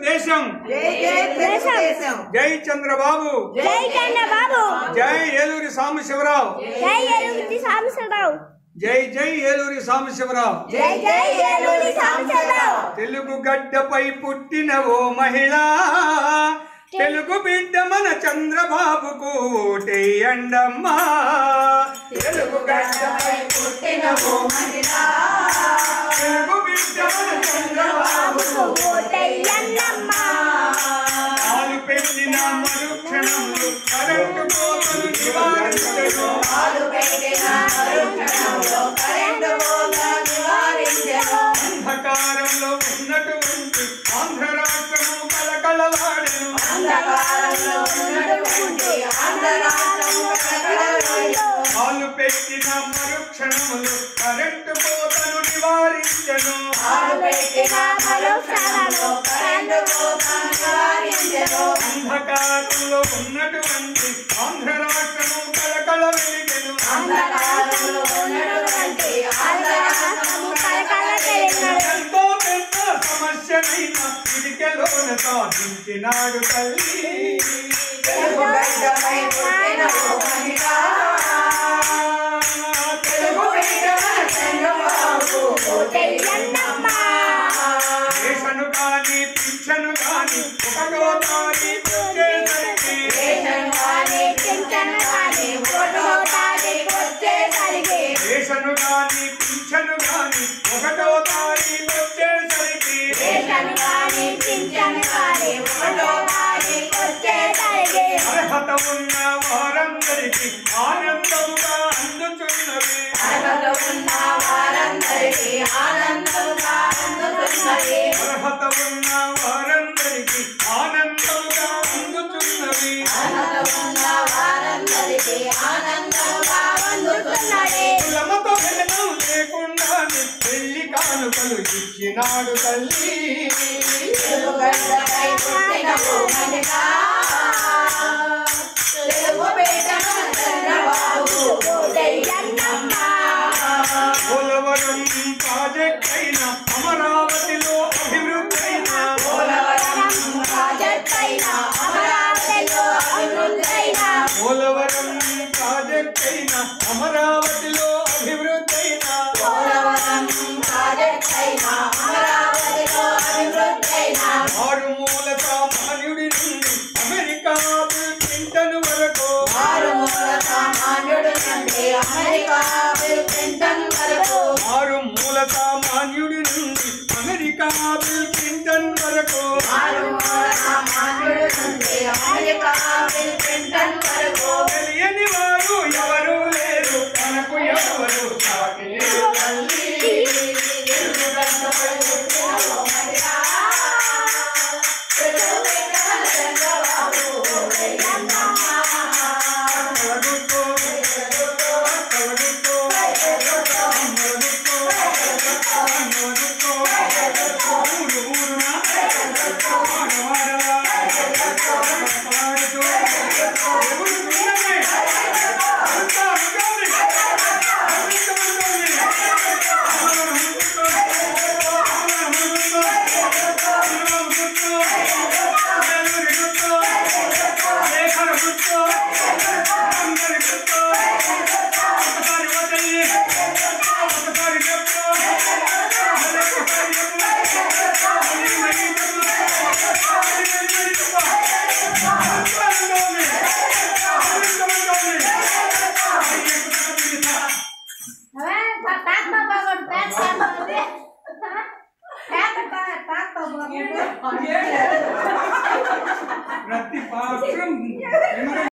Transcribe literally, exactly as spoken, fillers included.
తెలుగుదేశం జై చంద్రబాబు జై చంద్రబాబు జై ఏలూరి సాంబశివరావు జై ఏలూరి సాంబశివరావు జై జై ఏలూరి సాంబశివరావు జై జై ఏలూరి సాంబశివరావు తెలుగు గడ్డపై పుట్టిన ఓ మహిళ తెలుగు బిడ్డ మన చంద్రబాబుకు ఓటేయండమ్మా తెలుగు గడ్డపై పుట్టిన ఓ మహిళ తెలుగు బిడ్డ మన చంద్రబాబుకు ఓటేయండమ్మా పాలు పెట్టిన మరుక్షణంలో కరెంటు కోతలు నివారించను పాలు పెట్టిన మరుక్షణంలో కరెంటు కోతలు నివారించను అంధకారంలో ఉన్నటువంటి ఆంధ్ర రాష్ట్రము కలకలలాడెను అంధకారంలో ఉన్నటువంటి ఆంధ్ర రాష్ట్రము కలకలలాడెను పాలు పెట్టిన మరుక్షణములు కరెంటు కోతలు నివారించను పాలు పెట్టిన మరుక్షణంలో కరెంటు కోతలు నివారించను అంధకారంలో ఉన్నటువంటి ఆంధ్ర రాష్ట్రము కలకల వెలిగెను అంధకారంలో ఉన్నటువంటి ఆంధ్ర రాష్ట్రము కలకల వెలిగెను ఎంతో పెద్ద సమస్యనైన ఇదికెలోన సాధించినాడు తల్లి తెలుగు గడ్డపై పుట్టిన ఓ మహిళ తెలుగు బిడ్డ మన చంద్రబాబు ఓటేయండమ్మా రేషను కాని పింఛను కాని ఒకటో తారీఖు వచ్చేసరికి రేషన్ కానీ పింఛను కానీ ఓటో తారీఖు వచ్చేసరికి రేషను కాని పింఛను కాని ఒకటో తారీఖు వచ్చేసరికి రేషన్ కానీ పింఛను కానీ ఓటో తారీఖు వచ్చేసరికి అర్హత ఉన్న వారందరికీ ఆనందముగా అందుతున్నది అర్హత ఉన్న వారందరికీ ఆనందంగా అందుతున్నది అర్హత ఉన్న వారందరికీ ఆనందముగా అందుతున్నది అర్హత ఉన్న వారందరికీ ఆనందంగా అందుతున్నది కులమతో భేదం లేకుండానే పెళ్లి కానుకలు ఇచ్చినాడు తల్లి తెలుగు గడ్డపై పుట్టిన ఓ మహిళ తెలుగు బిడ్డ మన చంద్రబాబు ఓటేయండమ్మా పోలవరం ప్రాజెక్ట్ అయిన అమరావతిలో అభివృద్ధి అయిన పోలవరం ప్రాజెక్ట్ అయిన అమరావతిలో అభివృద్ధి అయిన పోలవరం ప్రాజెక్ట్ అయిన అమరావతిలో అభివృద్ధి అయిన పోలవరం ప్రాజెక్ట్ అయిన అమరావతిలో అభివృద్ధి అయిన మారుమూల సామాన్యుడి నుండి అమెరికా బిల్ క్లింటన్ వరకు మారుమూల సామాన్యుడి నుండి అమెరికా బిల్ క్లింటన్ వరకు మారుమూల సామాన్యుడి నుండి అమెరికా బిల్ క్లింటన్ వరకు మారుమూల సామాన్యుడి నుండి అమెరికా బిల్ క్లింటన్ వరకు తెలియని వారు ఎవరు లేరు మనకు ఎవరు సాటి లేరు తల్లి తెలుగు గడ్డపై పుట్టిన ఓ మహిళ తెలుగు బిడ్డ మన చంద్రబాబు ఓటేయండమ్మా కలగుతో కలగుతో కలగుతో కలగుతో ఊరు ఊరున వాడవాడలా పాడుతూ ఎవరు ఉన్నది అంతా ఉంటుంది ప్రతి పాత్రం